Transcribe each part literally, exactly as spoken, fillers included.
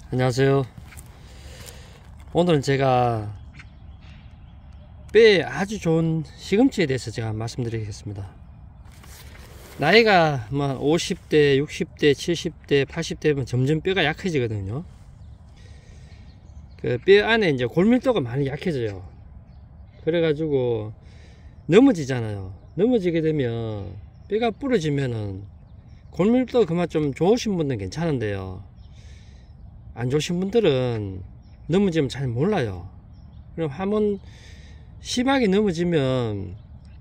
안녕하세요. 오늘은 제가 뼈에 아주 좋은 시금치에 대해서 제가 말씀드리겠습니다. 나이가 뭐 오십 대, 육십 대, 칠십 대, 팔십 대면 점점 뼈가 약해지거든요. 그 뼈 안에 이제 골밀도가 많이 약해져요. 그래가지고 넘어지잖아요. 넘어지게 되면 뼈가 부러지면은 골밀도 그만 좀 좋으신 분들은 괜찮은데요. 안 좋으신 분들은 넘어지면 잘 몰라요. 그럼 한번 심하게 넘어지면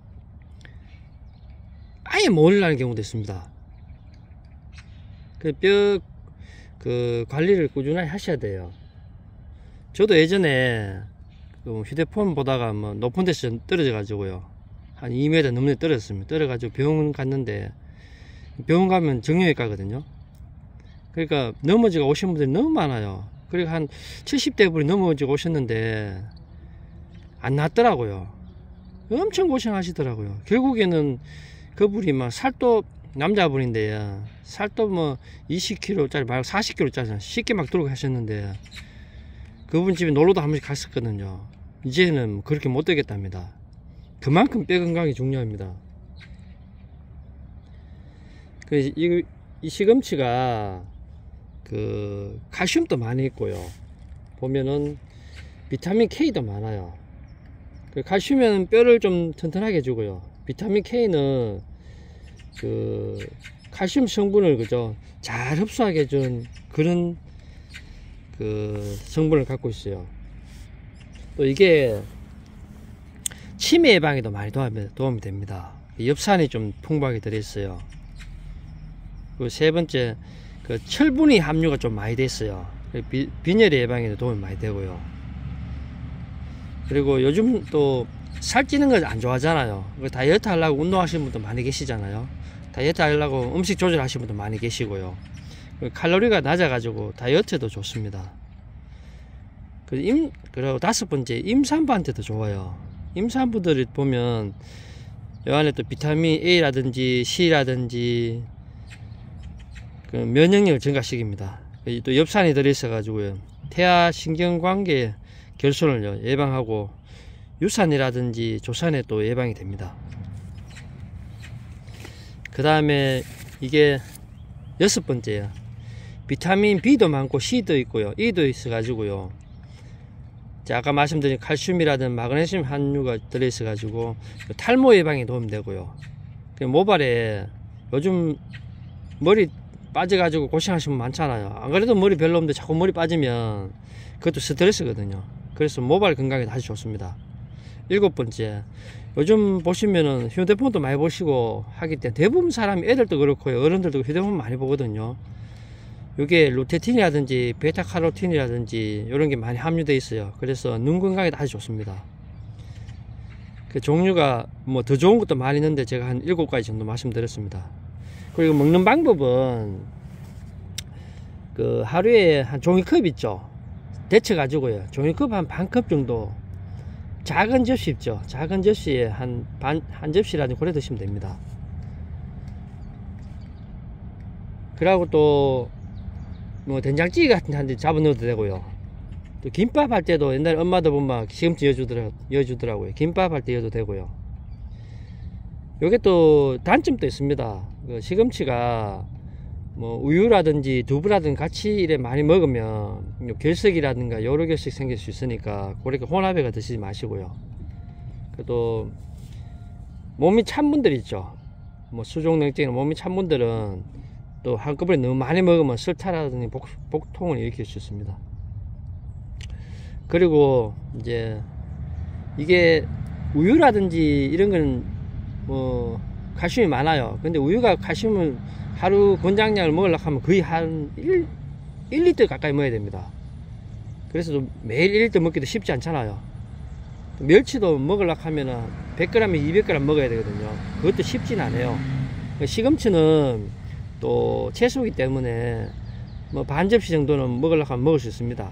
아예 모르라는 경우도 있습니다. 그 뼈 그 관리를 꾸준히 하셔야 돼요. 저도 예전에 그 휴대폰 보다가 뭐 높은 데서 떨어져 가지고요, 한 이 미터 넘는 데 떨어졌습니다. 떨어 가지고 병원 갔는데, 병원 가면 정형외과거든요. 그러니까 넘어지고 오신 분들이 너무 많아요. 그리고 한 칠십 대 분이 넘어지고 오셨는데 안 낫더라고요. 엄청 고생하시더라고요. 결국에는 그분이 막 살도, 남자분인데 살도 뭐 이십 킬로그램짜리 말고 사십 킬로그램짜리 쉽게 막 들고 하셨는데, 그분 집에 놀러도 한 번씩 갔었거든요. 이제는 그렇게 못 되겠답니다. 그만큼 뼈 건강이 중요합니다. 그 이, 이 시금치가 그 칼슘도 많이 있고요, 보면은 비타민 K도 많아요. 그 칼슘은 뼈를 좀 튼튼하게 해주고요, 비타민 K는 그 칼슘 성분을 그죠 잘 흡수하게 해준 그런 그 성분을 갖고 있어요. 또 이게 치매 예방에도 많이 도움이, 도움이 됩니다. 엽산이 좀 풍부하게 들어있어요. 그 세 번째, 그 철분이 함유가 좀 많이 됐어요. 비, 빈혈 예방에도 도움이 많이 되고요. 그리고 요즘 또 살찌는 걸 안 좋아하잖아요. 다이어트 하려고 운동하시는 분도 많이 계시잖아요. 다이어트 하려고 음식 조절하시는 분도 많이 계시고요. 칼로리가 낮아가지고 다이어트에도 좋습니다. 임, 그리고 다섯 번째, 임산부한테도 좋아요. 임산부들이 보면 이 안에 또 비타민 A라든지 C라든지 그 면역력을 증가시킵니다. 또 엽산이 들어있어 가지고요, 태아 신경관계 결손을 예방하고 유산이라든지 조산에 또 예방이 됩니다. 그 다음에 이게 여섯 번째야, 비타민 B도 많고 C도 있고요, E도 있어 가지고요, 아까 말씀드린 칼슘이라든 마그네슘 함유가 들어있어 가지고 탈모 예방에 도움이 되고요. 모발에 요즘 머리 빠져가지고 고생하시는 분 많잖아요. 안 그래도 머리 별로 없는데 자꾸 머리 빠지면 그것도 스트레스거든요. 그래서 모발 건강에 아주 좋습니다. 일곱 번째, 요즘 보시면은 휴대폰도 많이 보시고 하기 때문에 대부분 사람이, 애들도 그렇고요, 어른들도 휴대폰 많이 보거든요. 이게 루테틴이라든지 베타카로틴이라든지 이런 게 많이 함유되어 있어요. 그래서 눈 건강에 아주 좋습니다. 그 종류가 뭐 더 좋은 것도 많이 있는데 제가 한 일곱 가지 정도 말씀드렸습니다. 그리고 먹는 방법은 그 하루에 한 종이컵 있죠, 데쳐 가지고요, 종이컵 한 반 컵 정도, 작은 접시 있죠, 작은 접시에 한 반, 한 접시라든지 그래 드시면 됩니다. 그리고 또 뭐 된장찌개 같은 데 한 대 잡아 넣어도 되고요. 또 김밥 할 때도 옛날에 엄마도 보면 시금치 여주더라, 여주더라고요. 김밥 할 때 여도 되고요. 요게 또 단점도 있습니다. 그 시금치가 뭐 우유라든지 두부라든지 같이 이래 많이 먹으면 결석이라든가 여러 결석 생길 수 있으니까 그렇게 혼합해가 드시지 마시고요. 또 몸이 찬 분들 있죠, 뭐 수족냉증이나 몸이 찬 분들은 또 한꺼번에 너무 많이 먹으면 설타라든지 복, 복통을 일으킬 수 있습니다. 그리고 이제 이게 우유라든지 이런 건 뭐 칼슘이 많아요. 근데 우유가 칼슘을 하루 권장량을 먹으려고 하면 거의 한 일 리터 가까이 먹어야 됩니다. 그래서 매일 일 리터 먹기도 쉽지 않잖아요. 멸치도 먹으려고 하면 백 그램에 이백 그램 먹어야 되거든요. 그것도 쉽진 않아요. 시금치는 또 채소이기 때문에 뭐 반 접시 정도는 먹으려고 하면 먹을 수 있습니다.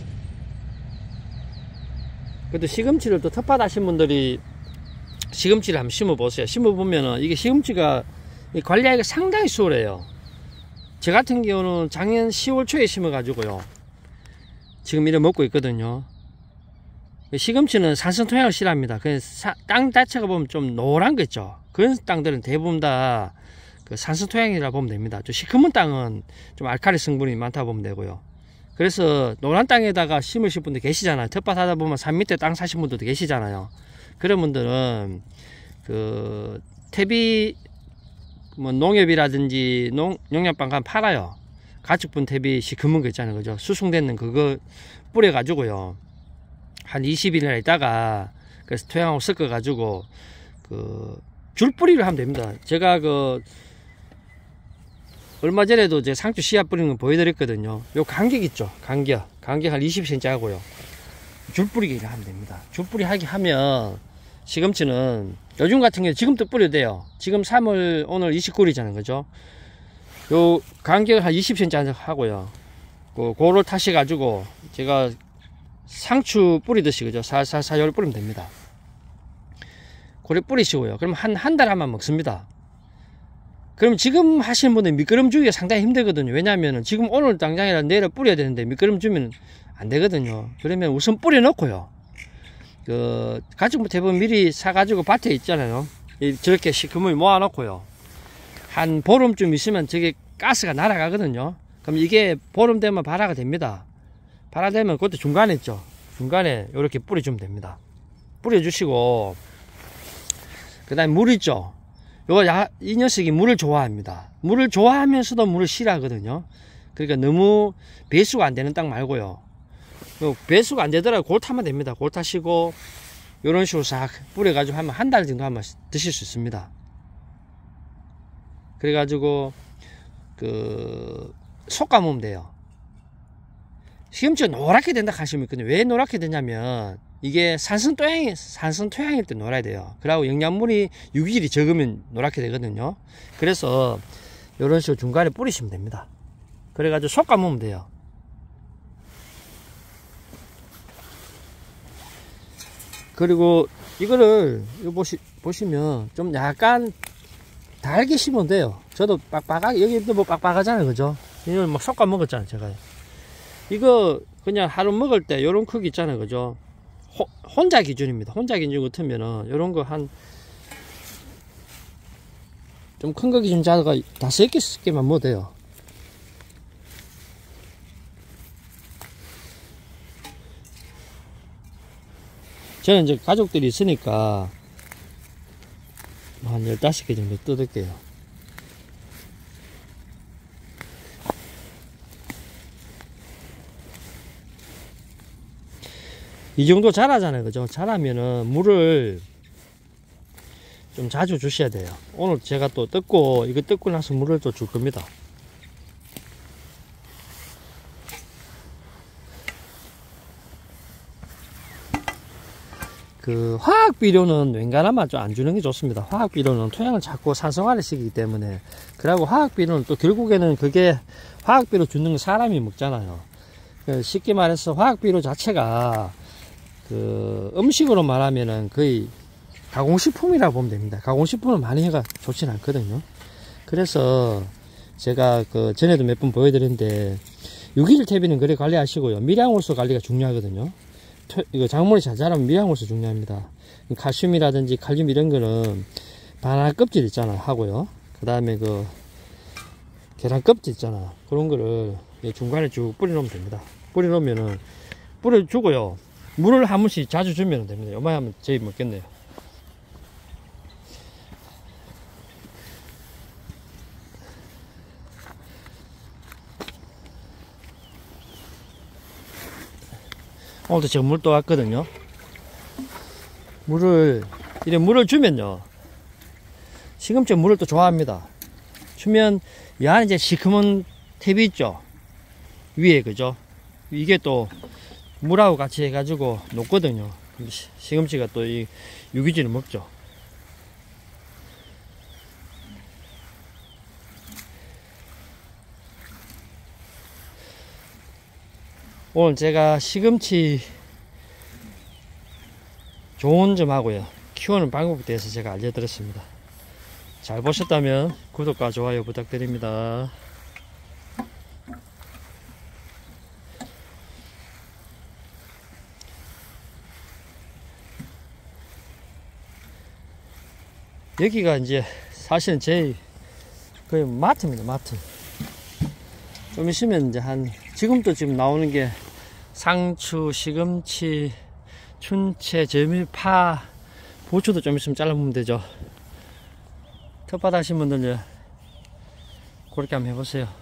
그래도 시금치를 또 텃밭하신 분들이 시금치를 한번 심어 보세요. 심어 보면은 이게 시금치가 관리하기가 상당히 수월해요. 저 같은 경우는 작년 시월 초에 심어 가지고요, 지금 이래 먹고 있거든요. 시금치는 산성 토양을 싫어합니다. 그래서 땅 자체가 보면 좀 노란 거 있죠. 그런 땅들은 대부분 다 그 산성 토양이라 보면 됩니다. 좀 시커먼 땅은 좀 알칼리 성분이 많다 보면 되고요. 그래서 노란 땅에다가 심으실 분들 계시잖아요. 텃밭 하다 보면 산 밑에 땅 사신 분들도 계시잖아요. 그런 분들은 그 퇴비 뭐 농협이라든지 농, 농약방 가면 팔아요. 가축분 퇴비 시커먼 거 있잖아요. 그죠? 수송되는 그거 뿌려 가지고요. 한 이십 일이나 있다가 그래서 토양하고 섞어 가지고 그 줄뿌리를 하면 됩니다. 제가 그 얼마 전에도 제 상추 씨앗 뿌리는 거 보여드렸거든요. 요 간격 있죠. 간격 간격 한 이십 센티미터 하고요. 줄뿌리기를 하면 됩니다. 줄뿌리 하기 하면 시금치는 요즘 같은 경우 지금도 뿌려도 돼요. 지금 삼월 오늘 이십구 일이잖아요. 그죠? 요 간격을 한 이십 센티미터 하고요. 그 고를 타셔 가지고 제가 상추 뿌리듯이 그죠? 살살살 요리 뿌리면 됩니다. 고래 뿌리시고요. 그럼 한 한 달 하면 먹습니다. 그럼 지금 하시는 분들 미끄럼 주기가 상당히 힘들거든요. 왜냐하면 지금 오늘 당장이라 내일 뿌려야 되는데 미끄럼 주면 안 되거든요. 그러면 우선 뿌려 놓고요. 그 가축 대부분 미리 사가지고 밭에 있잖아요. 저렇게 시커멓게 모아 놓고요. 한 보름쯤 있으면 저게 가스가 날아가거든요. 그럼 이게 보름 되면 발화가 됩니다. 발화되면 그것도 중간에 있죠. 중간에 이렇게 뿌려주면 됩니다. 뿌려주시고 그 다음에 물 있죠. 요거 야, 이 녀석이 물을 좋아합니다. 물을 좋아하면서도 물을 싫어하거든요. 그러니까 너무 배수가 안 되는 땅 말고요. 배수가 안 되더라도 골 타면 됩니다. 골 타시고 요런 식으로 싹 뿌려가지고 하면 한 달 정도 하면 드실 수 있습니다. 그래가지고 그 솎아먹으면 돼요. 시금치가 노랗게 된다 하시면 있거든요. 왜 노랗게 되냐면 이게 산성 토양이 산성 토양일 때 놀아야 돼요. 그리고 영양분이 유기질이 적으면 노랗게 되거든요. 그래서 이런 식으로 중간에 뿌리시면 됩니다. 그래가지고 솎아 먹으면 돼요. 그리고 이거를 이거 보시 보시면 좀 약간 달게 심으면 돼요. 저도 빡빡하게 여기도 뭐 빡빡하잖아요, 그죠? 이걸 막 솎아 먹었잖아요, 제가. 이거 그냥 하루 먹을 때 요런 크기 있잖아요, 그죠? 호, 혼자 기준입니다. 혼자 기준 같으면은 요런 거 한 좀 큰 거 기준 자가 다섯 개, 섯 개만 먹어도 돼요. 저는 이제 가족들이 있으니까 한 열다섯 개 정도 뜯을게요. 이 정도 자라잖아요, 그죠? 자라면은 물을 좀 자주 주셔야 돼요. 오늘 제가 또 뜯고 이거 뜯고 나서 물을 또 줄 겁니다. 그 화학 비료는 웬간하면 좀 안 주는 게 좋습니다. 화학 비료는 토양을 자꾸 산성화를 시키기 때문에. 그리고 화학 비료는 또 결국에는 그게 화학 비료 주는 거 사람이 먹잖아요. 쉽게 말해서 화학 비료 자체가 그 음식으로 말하면은 거의 가공식품이라고 보면 됩니다. 가공식품을 많이 해가 좋진 않거든요. 그래서 제가 그 전에도 몇 번 보여드렸는데 유기질 퇴비는 그래 관리하시고요. 밀양홀수 관리가 중요하거든요. 이거 작물이 잘 자라면 밀양홀수 중요합니다. 칼슘이라든지 칼륨 이런 거는 바나나 껍질 있잖아요, 하고요. 그 다음에 그 계란 껍질 있잖아, 그런 거를 중간에 쭉 뿌려놓으면 됩니다. 뿌려놓으면은 뿌려주고요. 물을 한 번씩 자주 주면 됩니다. 요만히 하면 제일 먹겠네요. 오늘도 제가 물 또 왔거든요. 물을 이래 물을 주면요, 시금치 물을 또 좋아합니다. 주면 이 안에 이제 시커먼 탭이 있죠, 위에, 그죠? 이게 또 물하고 같이 해가지고 녹거든요. 시금치가 또 이 유기질을 먹죠. 오늘 제가 시금치 좋은 점하고요, 키우는 방법에 대해서 제가 알려드렸습니다. 잘 보셨다면 구독과 좋아요 부탁드립니다. 여기가 이제 사실은 제일 거의 마트입니다. 마트. 좀 있으면 이제 한 지금도 지금 나오는 게 상추, 시금치, 춘채, 재미, 파, 고추도 좀 있으면 잘라보면 되죠. 텃밭 하신 분들 그렇게 한번 해보세요.